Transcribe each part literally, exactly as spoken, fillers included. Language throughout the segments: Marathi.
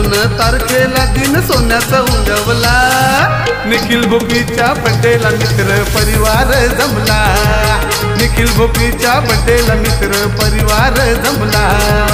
जून तारखेला दिन सोन्याचा उगवला। निखिल भोपीच्या बड्डेला मित्र परिवार जमला। निखिल भोपीच्या बड्डेला मित्र परिवार जमला।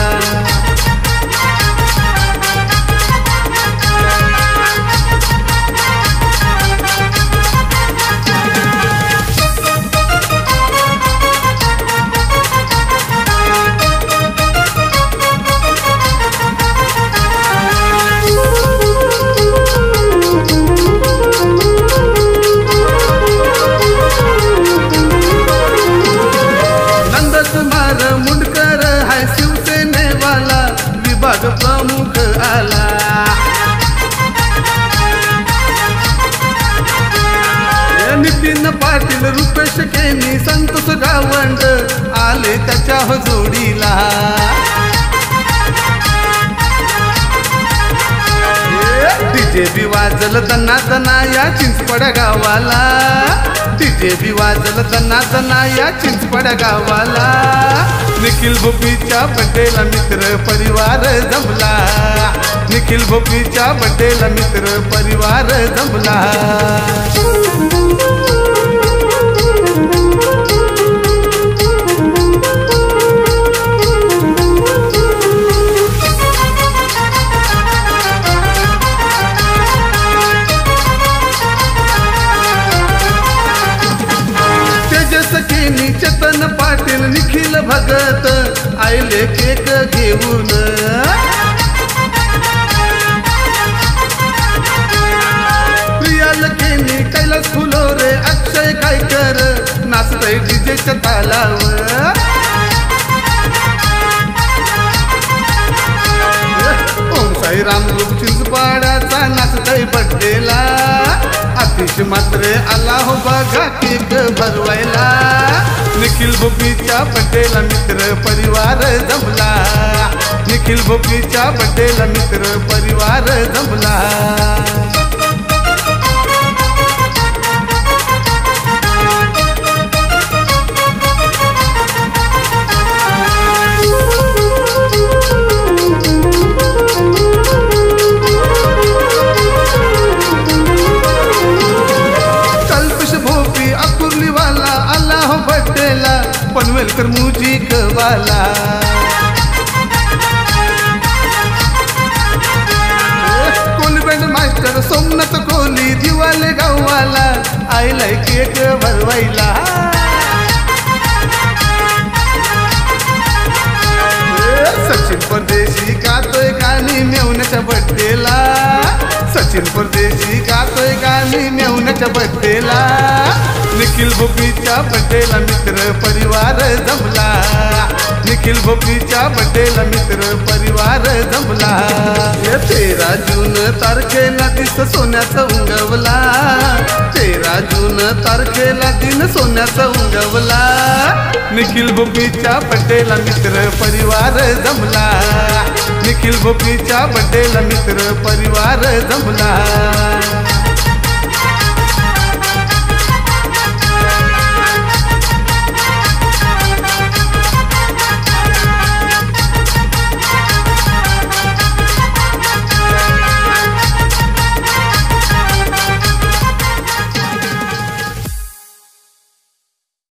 मुंडकर हाय शिवसेनेवाला विभाग प्रमुख आला। नितीन पाटील रुपेश केनी संतोष गावंड आले त्याच्या जोडीला। डीजे बी वाजल दना दना या चिंचपड गावाला। डीजे बी वाजल दना दना या चिंचपड गावाला। निखिल भोपीच्या बड्डेला मित्र परिवार जमला। निखिल भोपीच्या बड्डेला मित्र परिवार जमला। चेतन पाटील निखिल भगत आयले केक घेऊन। प्रियाल केनी कैलास फुलोरे अक्षय कायकर नाचतय डीजेच्या तालावर। ओम साई राम रूप चिंचपाड्याचा नाचतय बड्डेला। आतिश मात्र आला हो बघा केक भरवायला। निखिल भोपीच्या बड्डेला मित्र परिवार जमला। निखिल भोपीच्या बड्डेला मित्र परिवार जमला। पनवेलकर म्युझिक वाला। कोली बँड मास्टर सोमनाथ कोली दिवाले गाववाला आयलाय केक भरवायला। सचिन परदेशी गातोय गाणी मेवण्याच्या बड्डेला। सचिन परदेशी गातोय गाणी मेवण्याच्या बड्डेला। निखिल भोपीच्या बड्डेला मित्र परिवार जमला। निखिल भोपीच्या बड्डेला मित्र परिवार जमला। तेरा जून तारखेला दिस सोन्याचा उगवला। तेरा जून तारखेला दिन सोन्याचा उगवला। निखिल भोपीच्या बड्डेला मित्र परिवार जमला। निखिल भोपीच्या बड्डेला मित्र परिवार जमला।